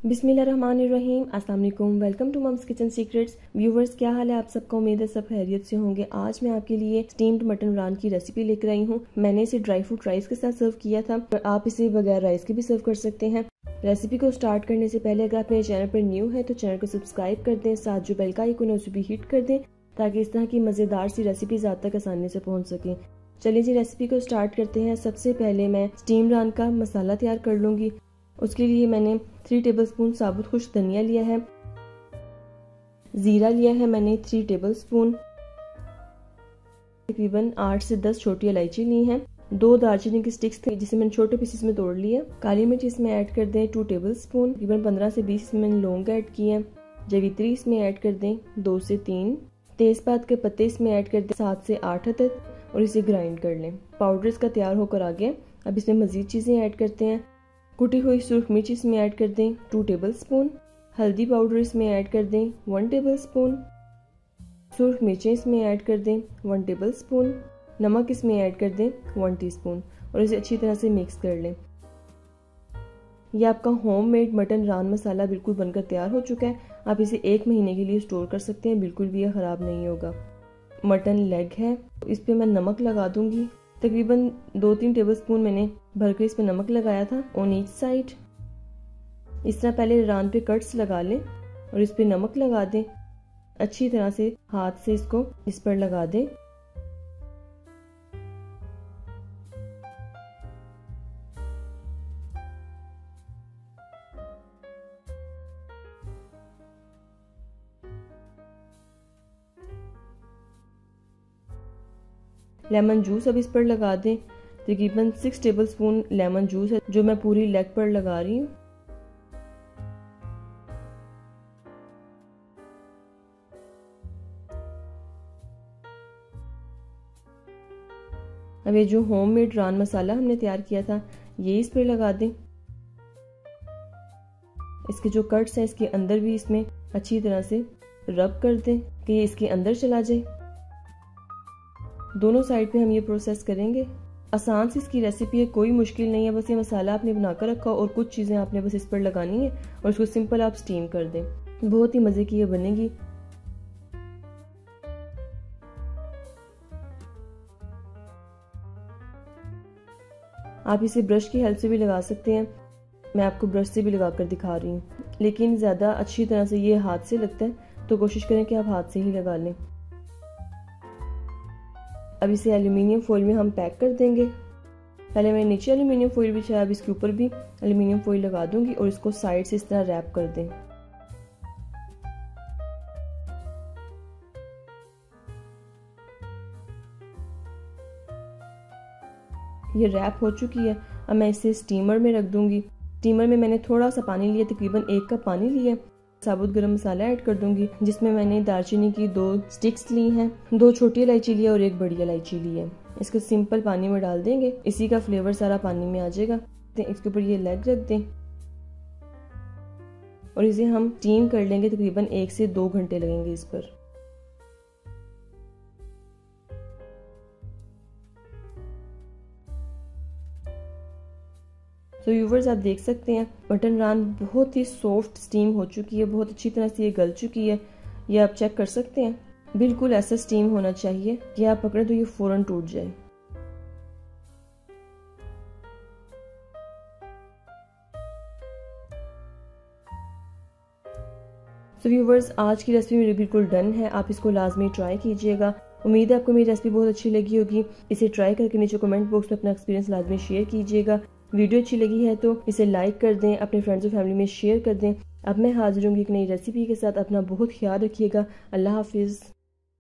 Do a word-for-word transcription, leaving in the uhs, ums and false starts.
बिस्मिल्लाहिर्रहमानिर्रहीम। अस्सलाम वालेकुम। Welcome to mum's kitchen secrets. Viewers, क्या हाल है आप सबका? उम्मीद है सब खैरियत से होंगे। आज मैं आपके लिए स्टीम्ड मटन रान की रेसिपी लेकर आई हूँ। मैंने इसे ड्राई फ्रूट राइस के साथ सर्व किया था, और आप इसे बगैर राइस के भी सर्व कर सकते हैं। रेसिपी को स्टार्ट करने से पहले अगर आप मेरे चैनल पर न्यू है तो चैनल को सब्सक्राइब कर दें, साथ जो बेल का आइकन है उसे भी हिट कर दें, ताकि इस तरह की मज़ेदार सी रेसिपीज आप तक आसानी से पहुँच सकें। चलिए जी रेसिपी को स्टार्ट करते हैं। सबसे पहले मैं स्टीम रान का मसाला तैयार कर लूँगी। उसके लिए मैंने थ्री टेबलस्पून साबुत खुश्क धनिया लिया है, जीरा लिया है मैंने थ्री टेबलस्पून, तकरीबन आठ से दस छोटी इलायची ली हैं, दो दालचीनी की स्टिक्स थे जिसे मैंने छोटे पीसेस में तोड़ लिया। काली मिर्च इसमें ऐड कर दें टू टेबलस्पून, तकरीबन पंद्रह से बीस इसमें मैंने लौंग ऐड किए हैं। जवित्री इसमें ऐड कर दें दो से तीन, तेजपात के पत्ते इसमें ऐड कर दें सात से आठ तक, और इसे ग्राइंड कर लें। पाउडर इसका तैयार होकर आ गया। अब इसमें मजीद चीज़ें ऐड करते हैं। कुटी हुई सुरख मिर्च इसमें ऐड कर दें टू टेबलस्पून, हल्दी पाउडर इसमें ऐड कर दें वन टेबलस्पून, सुरख मिर्चें इसमें ऐड कर दें वन टेबलस्पून, नमक इसमें ऐड कर दें वन टीस्पून, और इसे अच्छी तरह से मिक्स कर लें। यह आपका होममेड मटन रान मसाला बिल्कुल बनकर तैयार हो चुका है। आप इसे एक महीने के लिए स्टोर कर सकते हैं, बिल्कुल भी यह ख़राब नहीं होगा। मटन लेग है, इस पर मैं नमक लगा दूंगी। तकरीबन दो तीन टेबलस्पून मैंने भरकर इस पर नमक लगाया था ऑन ईच साइड। इस तरह पहले रान पे कट्स लगा लें और इस पे नमक लगा दें। अच्छी तरह से हाथ से इसको इस पर लगा दें। लेमन जूस अब इस पर लगा दें। तकरीबन सिक्स टेबलस्पून लेमन जूस है जो मैं पूरी लेग पर लगा रही हूँ। अब ये जो होममेड रान मसाला हमने तैयार किया था ये इस पर लगा दें। इसके जो कट्स हैं इसके अंदर भी इसमें अच्छी तरह से रब कर दें कि ये इसके अंदर चला जाए। दोनों साइड पे हम ये प्रोसेस करेंगे। आसान सी इसकी रेसिपी है, कोई मुश्किल नहीं है। बस ये मसाला आपने बनाकर रखा और कुछ चीज़ें आपने बस इस पर लगानी है और इसको सिंपल आप स्टीम कर दें। बहुत ही मज़े की ये बनेगी। आप इसे ब्रश की हेल्प से भी लगा सकते हैं। मैं आपको ब्रश से भी लगा कर दिखा रही हूँ, लेकिन ज़्यादा अच्छी तरह से ये हाथ से लगता है तो कोशिश करें कि आप हाथ से ही लगा लें। अब इसे एल्यूमिनियम फॉइल में हम पैक कर देंगे। पहले मैं नीचे एल्यूमिनियम फॉइल बिछाया, अब इसके ऊपर भी एल्यूमिनियम फॉइल लगा दूंगी और इसको साइड से इस तरह रैप कर दें। ये रैप हो चुकी है। अब मैं इसे स्टीमर में रख दूंगी। स्टीमर में मैंने थोड़ा सा पानी लिया, तकरीबन एक कप पानी लिया। साबुत गरम मसाला ऐड कर दूंगी, जिसमें मैंने दालचीनी की दो स्टिक्स ली हैं, दो छोटी इलायची ली है और एक बड़ी इलायची ली है। इसको सिंपल पानी में डाल देंगे, इसी का फ्लेवर सारा पानी में आ जाएगा। इसके ऊपर ये लेग रख दें और इसे हम स्टीम कर लेंगे। तकरीबन एक से दो घंटे लगेंगे इस पर। तो व्यूवर्स, आप देख सकते हैं मटन रान बहुत ही सॉफ्ट स्टीम हो चुकी है, बहुत अच्छी तरह से ये गल चुकी है। ये आप चेक कर सकते हैं, बिल्कुल ऐसा स्टीम होना चाहिए कि आप पकड़े तो ये फौरन टूट जाए। तो व्यूवर्स, आज की रेसिपी मेरी बिल्कुल डन है। आप इसको लाजमी ट्राई कीजिएगा। उम्मीद है आपको मेरी रेसिपी बहुत अच्छी लगी होगी। इसे ट्राई करके नीचे कमेंट बॉक्स में अपना एक्सपीरियंस लाजमी शेयर कीजिएगा। वीडियो अच्छी लगी है तो इसे लाइक कर दें, अपने फ्रेंड्स और फैमिली में शेयर कर दें। अब मैं हाजिर हूँ एक नई रेसिपी के साथ। अपना बहुत ख्याल रखिएगा। अल्लाह हाफिज़।